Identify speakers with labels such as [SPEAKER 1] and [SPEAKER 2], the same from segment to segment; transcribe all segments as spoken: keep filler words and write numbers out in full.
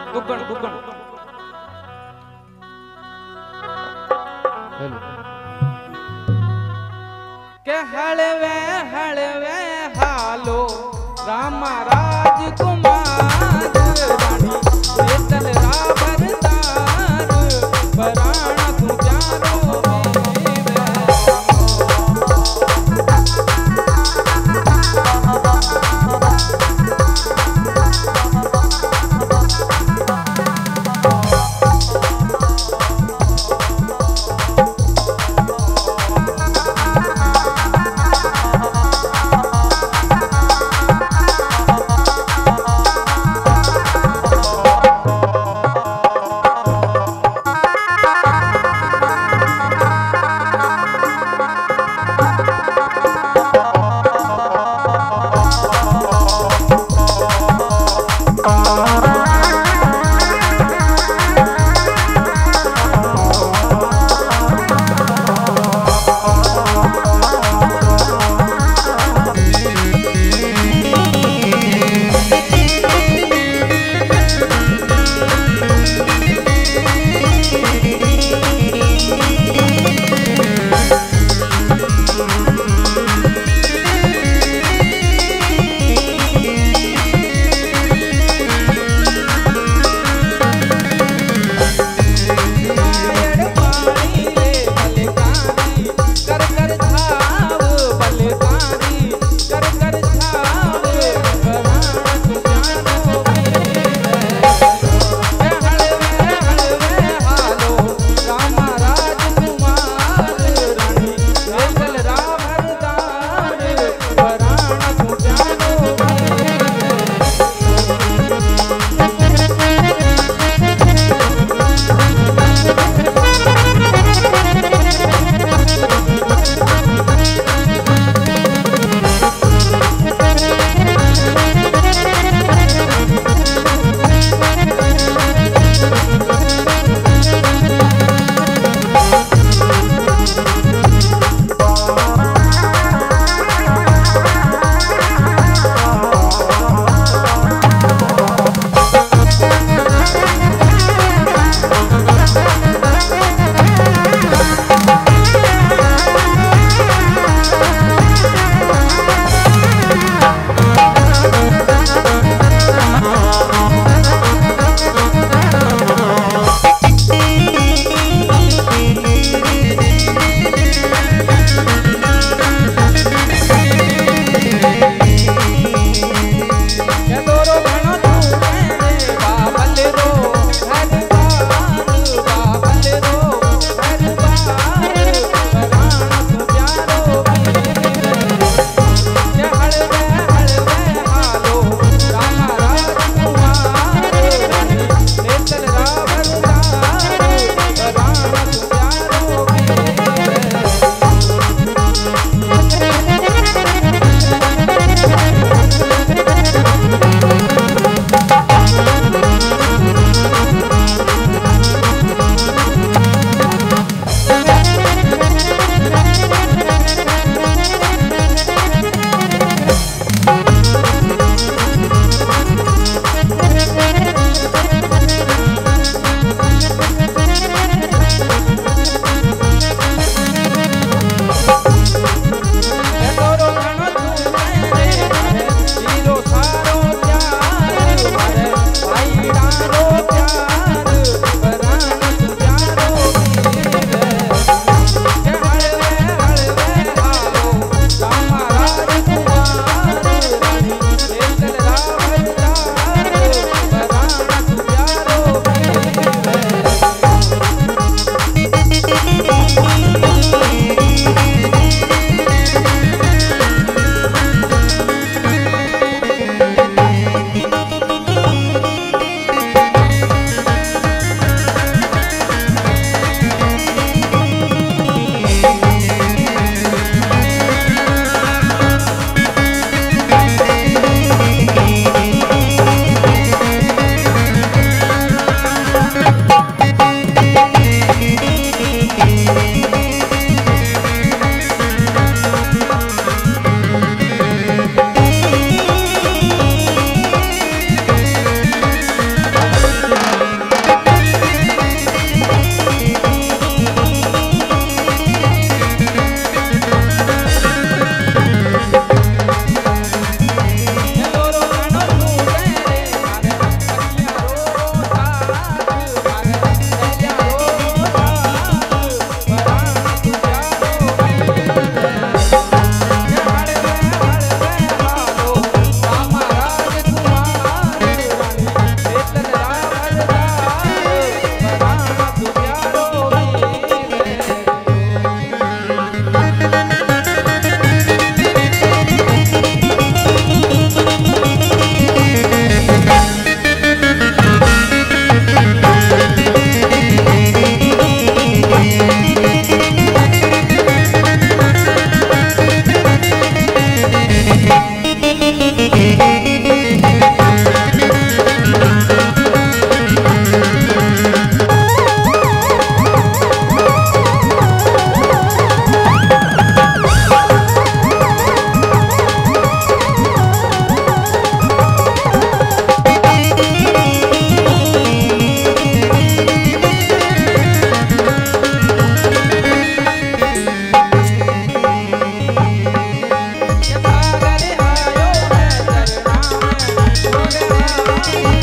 [SPEAKER 1] दुगण दुगण के हलवे हलवे हालो रामा राजकुमार रानी शीतल राभरदार पराण तू जानो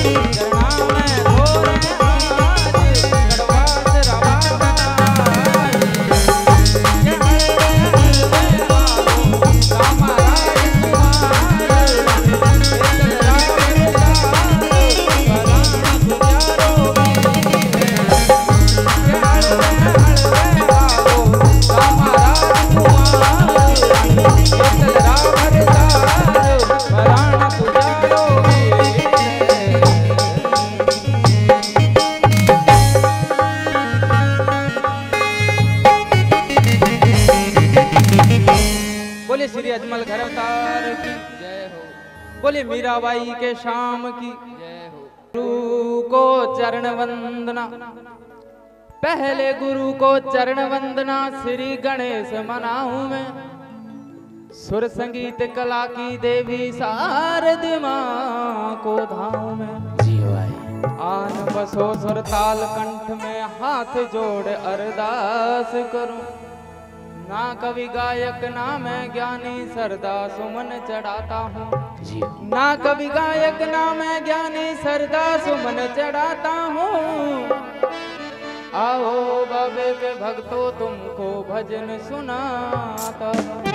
[SPEAKER 1] बोले मीराबाई के शाम की जय हो। गुरु को चरण वंदना, पहले गुरु को चरण वंदना, श्री गणेश मनाऊं मैं। सुर संगीत कला की देवी शारद मां को धाऊं मैं। आन बसो सुर ताल कंठ में, हाथ जोड़ अरदास करूं। ना कवि गायक ना मैं ज्ञानी, सरदा सुमन चढ़ाता हूँ। ना कवि गायक ना मैं ज्ञानी, सरदा सुमन चढ़ाता हूँ। आओ बाबे के भक्तों तुमको भजन सुनाता।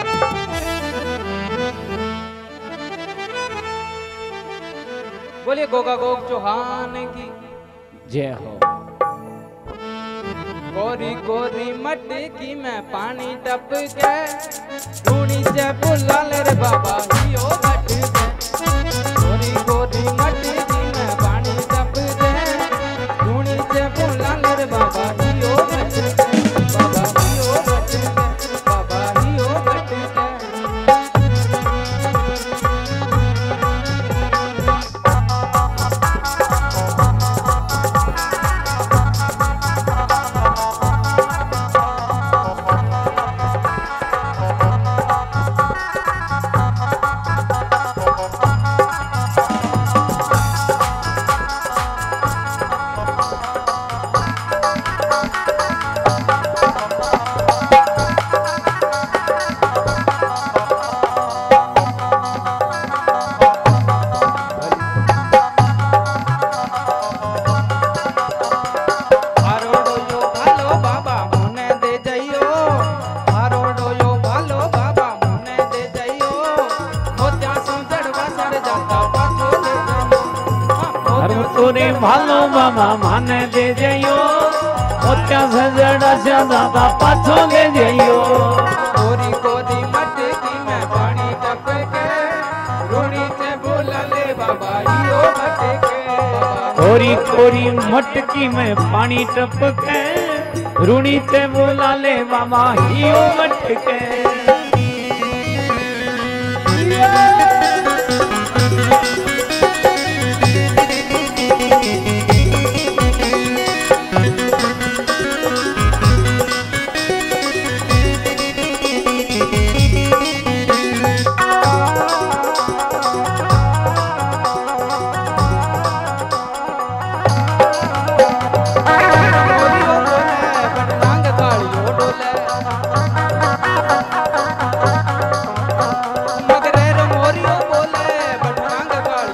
[SPEAKER 1] बोलिए गोगा गोग चौहान की
[SPEAKER 2] जय हो।
[SPEAKER 1] गोरी गोरी मटकी में पानी टप के, धूनी से बुला ले रे बाबा हियो भट के। गोरी गोरी मटकी में पानी टप के, धूनी से बुला ले रे बाबा हियो भट के। बाबा हियो भट के, बाबा हियो भट के।
[SPEAKER 2] भालो बाबा माने दे जइयो, मोत्या सजड़ा दादा पाछो ले जइयो।
[SPEAKER 1] कोरी कोरी मटकी में पानी टप के, रूणी से बुला ले बाबा हियो भट के।
[SPEAKER 2] कोरी कोरी मटकी में पानी टप के, रूणी से बुला ले बाबा हियो भट के।
[SPEAKER 1] मगरेर मोरियो बोले बटरंग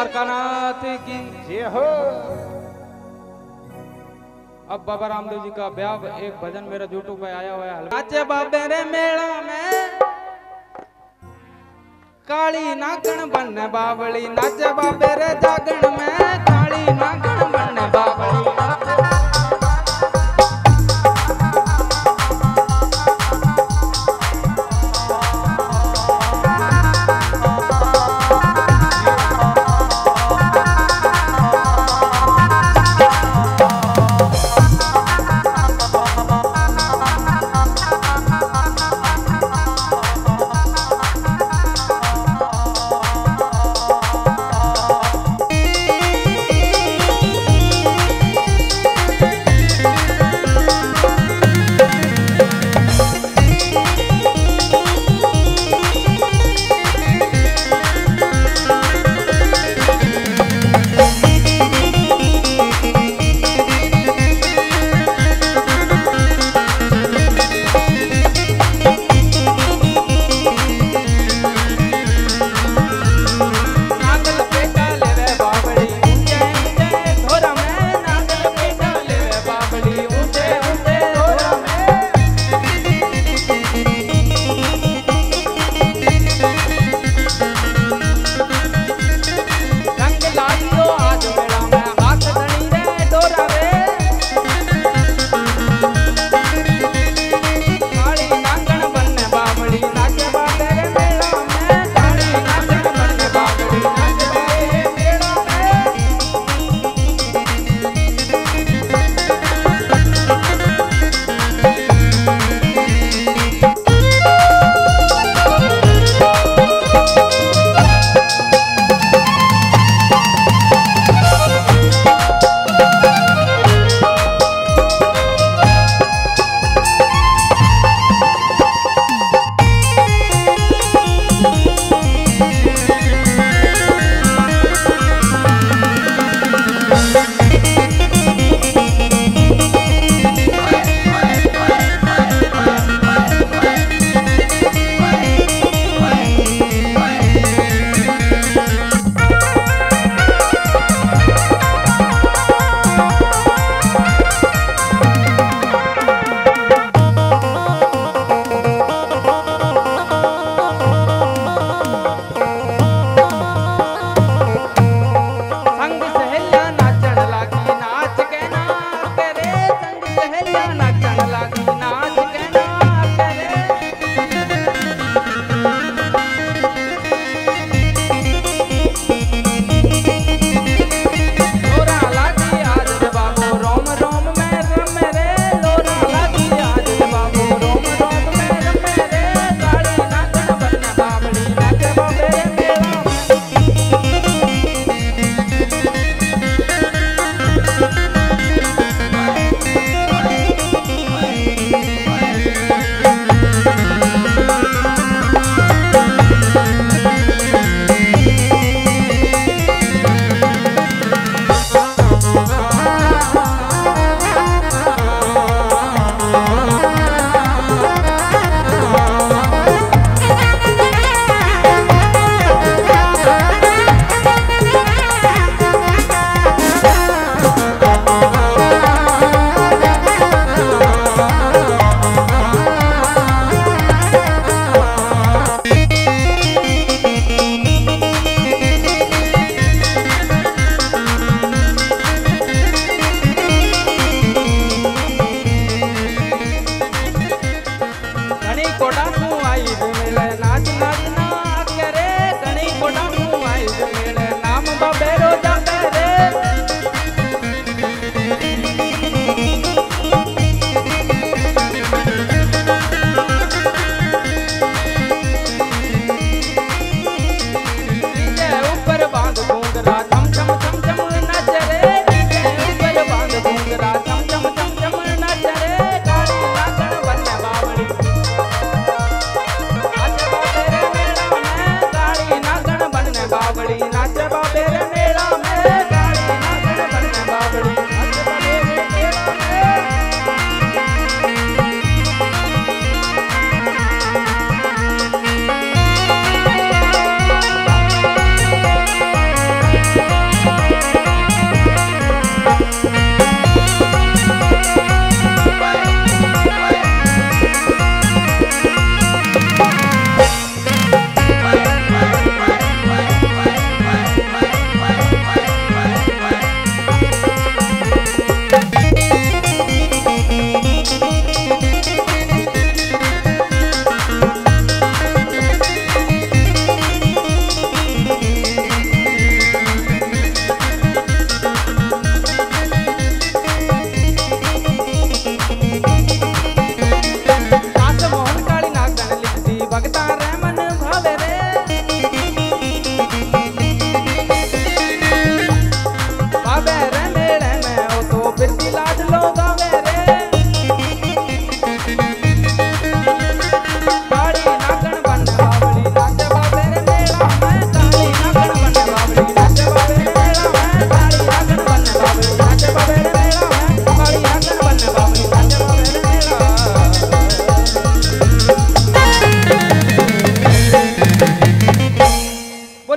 [SPEAKER 1] द्वारकानाथ की
[SPEAKER 3] जय हो।
[SPEAKER 1] अब बाबा रामदेव जी का ब्याह एक भजन मेरा यूट्यूब पे आया हुआ है। नाचे बाबे रे मेला में काली नागण बन बावली, नाचे बाबे रे जागण में काली नागण बन बावली।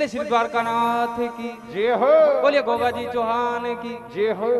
[SPEAKER 1] श्री द्वारकानाथ की
[SPEAKER 3] जय हो।
[SPEAKER 1] बोलिए गोगा जी चौहान की
[SPEAKER 3] जय हो।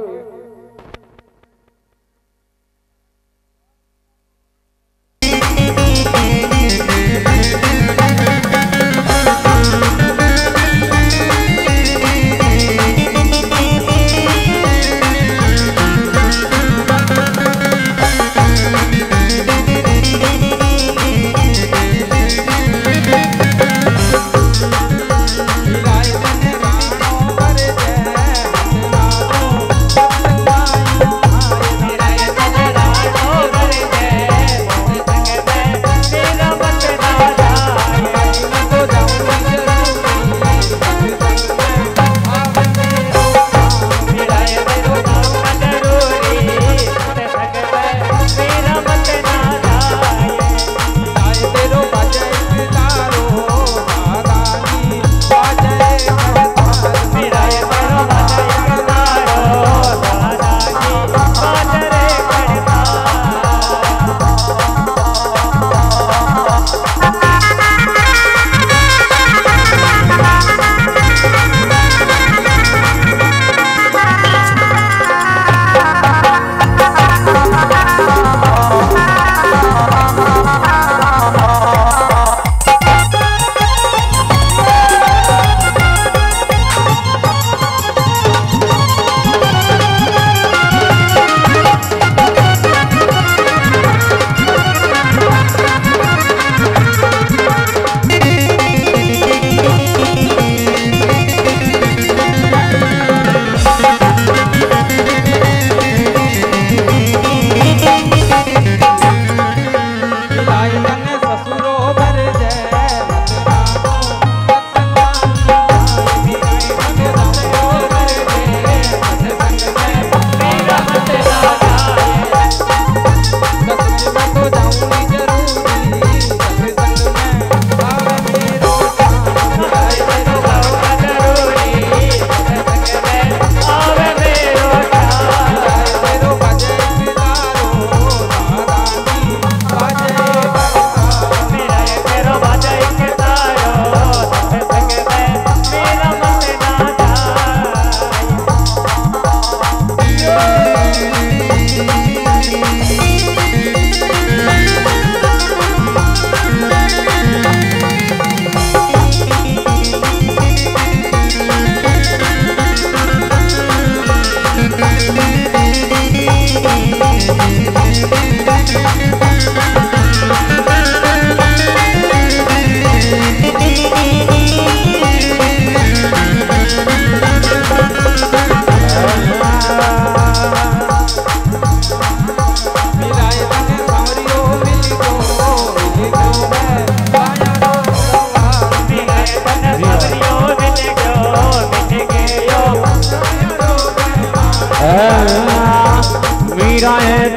[SPEAKER 2] मीरा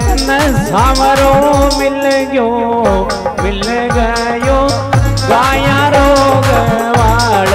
[SPEAKER 2] सावरो मिल गयो मिल गयो गाया रोग वाल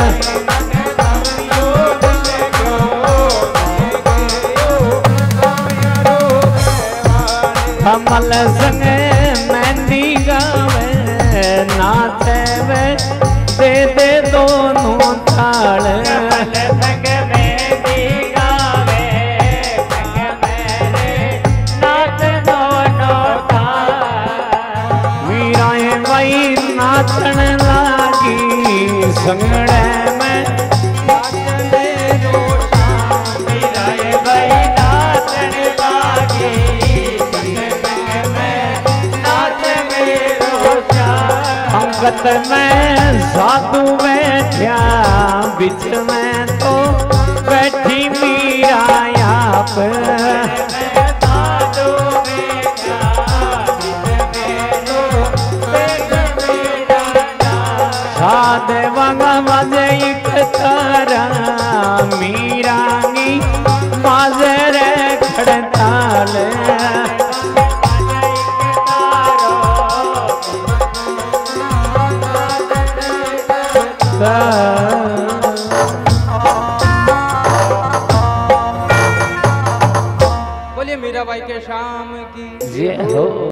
[SPEAKER 2] कमल संग मेहंदी गावे नाचे वे दे दे दोनों ताल संग मेहंदी गावे संग मेरे नाच दोनों ताल मीराए भाई नाचन लागी संगड़े में नाचने रोटा मीराए भाई नाचन लागी अंगत में साधु बैठा बिच में तो बैठी मीरा आप साधु बैठा बिच में तो बैठी मीरा साधे वंगा मजे एक तारा मीरा नी माजे रे खड़ताल
[SPEAKER 1] बोलिए मीराबाई के शाम की
[SPEAKER 2] जय हो।